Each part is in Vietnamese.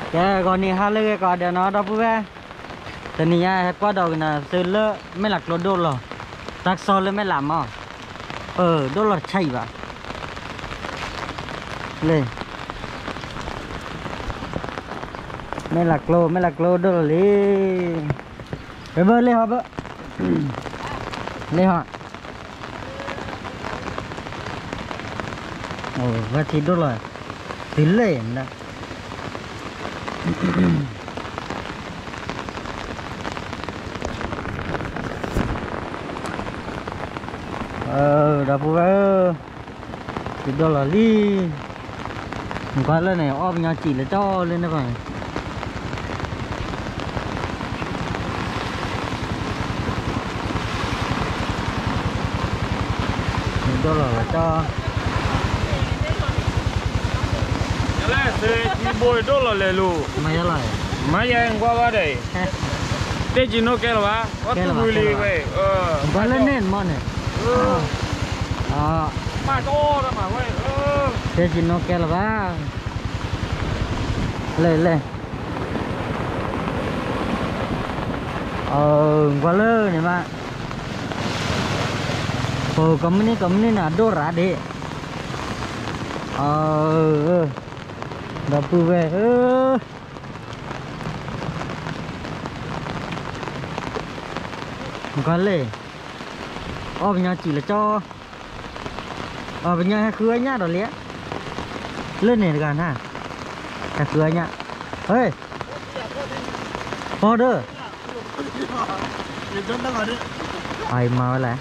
cái còn này hai lưỡi còn để nó đâu bữa từ này qua đầu là từ lơ mấy lạc lô đô rồi tắc sau lên mấy làm à đô là chạy vào lên mấy lạc lô đô là đi cái bơ lên họ bơ lên họ và thì đô rồi tí lên đó đã phụ thì đó là đi qua lên này ôm nhà chỉ là cho lên đó phải đó là cho thì bồi đó là lề lù mày lại mấy anh qua qua đây thế chỉ nó kêu là có tụi người đi vậy qua lên nền món này mà to đó mà vậy thế chỉ nó kêu là lên qua lên này mà company là đô ra đi đập về qua lên bên nhà chỉ là cho bên nhà khứa nhá đó lẽ lên này gần ha khứa nhá ơi order ai mau lại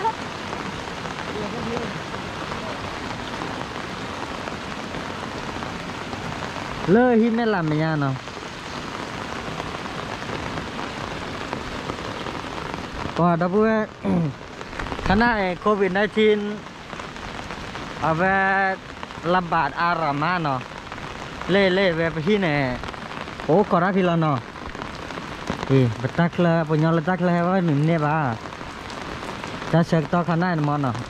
lơ hi mới làm nhà nào đó bữa khả năng COVID-19 về làm bát arama nó lê về khi này có ra thì là nó thì bắt là punya letak là apa ni ba ta sektor khả năng mà nó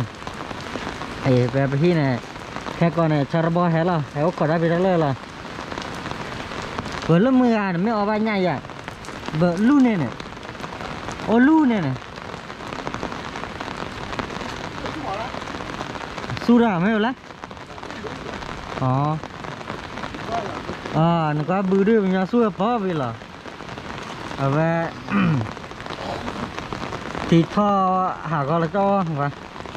về khi này cái con này chả bao hết là có ra thì là vừa lúc 10 ngàn mới ở bao nhiêu vậy bữa lu này lu này sura mấy rồi nó có bự đi nhà sura bao vậy là về thịt kho hả gọi là cho và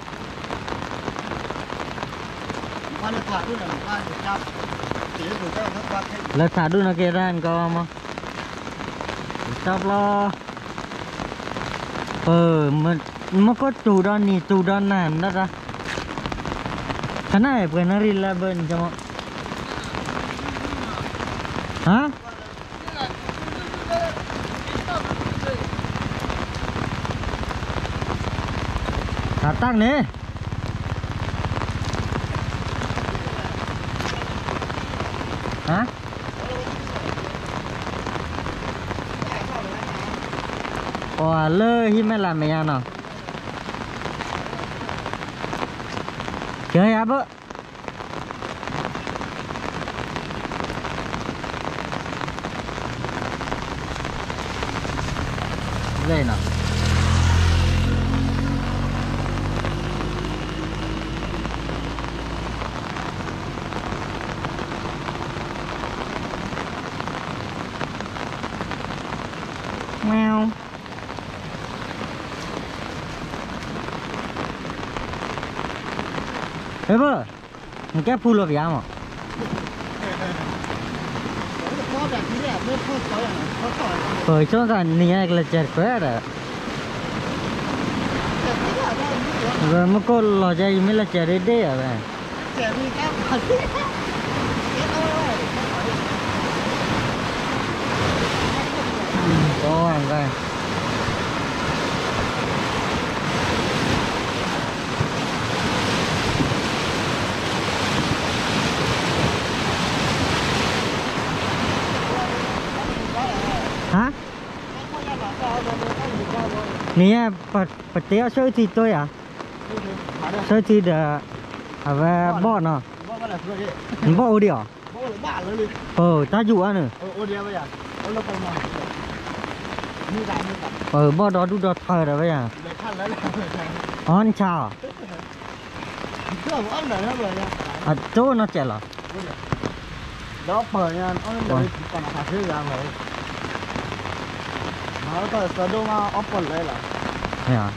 là thả đun là kia ra anh có mà chắp lo mà có chủ đòn này đó ra cái này bên nó đi là bên cho hả thả tăng nè hả lơ hi mới làm mày ăn nào chơi á bơ đây nào mèo thế bơ cái phu lo vậy mà cho rằng này là chết quá rồi rồi mà cô lo chạy mới là chết đấy à vậy có anh vậy hả nè bật téo sơ thì tôi à sơ thì để về bỏ nó bỏ đi à bả lên đi ta dụ anh nữa ô đi bây giờ nó phải mà như ờ bao đó đu đó thời rồi bây giờ để khăn lấy on chào chưa ăn nữa rồi nha à chỗ nó chạy là đó bởi nha nó để còn hạt thứ ra vậy nó có sờ đâu mà open lấy là này à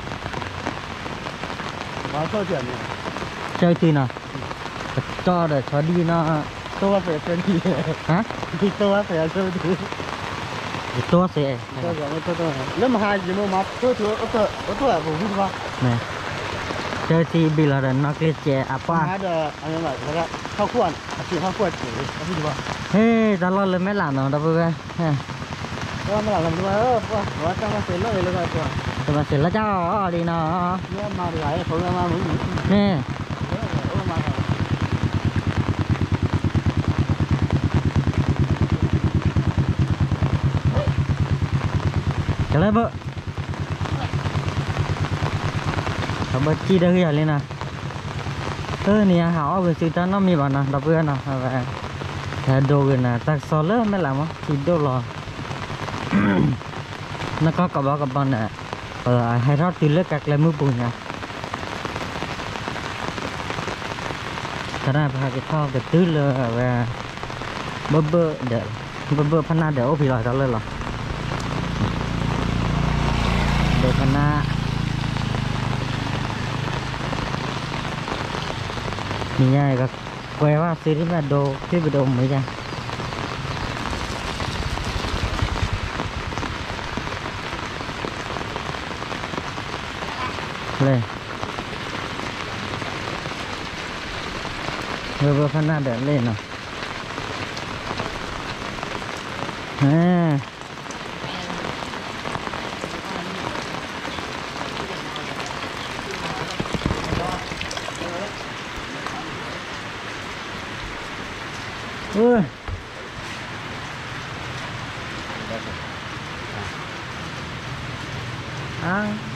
nó cho chuyện này chơi thì nào cho để cho đi nó tôi phải chơi gì hả thì tôi phải chơi gì tôi sẽ tôi nếu mà hai gì mà tôi ở vùng gì ba này chơi thì bị là nó cái trẻ à qua hai đứa anh em lại cái khao khuẩn chỉ khao khuẩn chỉ cái gì ba hey ta lo lên mấy làm nó đâu vậy ha tôi mà làm gì mà nó trong cái tiền nóเลยrồi cơ tụi mình sẽ là cho đi nó nếu mà lại không mà muốn nè cái này vợเขาเบิดจี้ได้ยังเลยนะเนี่ยหาเอาไปซื้อตอนน้องมีบ้านนะดับเบิ้ลนะแต่ดูกันนะตักโซเลอร์ไม่ละมั้งที่ดูรอนักก็กระบอกเนี่ยให้รอดตีเลือกกักเลยมือปุ่นนะถ้าได้พาไปเข้าไปตื้อเลยว่าเบื่อเดี๋ยวเบื่อพันนาเดี๋ยวพี่ลอยจะเลยหรอเดี๋ยวพันนามีไงก็แปลว่าซื้อที่มาดูที่ไปดูไหมจ๊ะเลยเบอร์พันหน้าเดินเล่นเนาะอ่า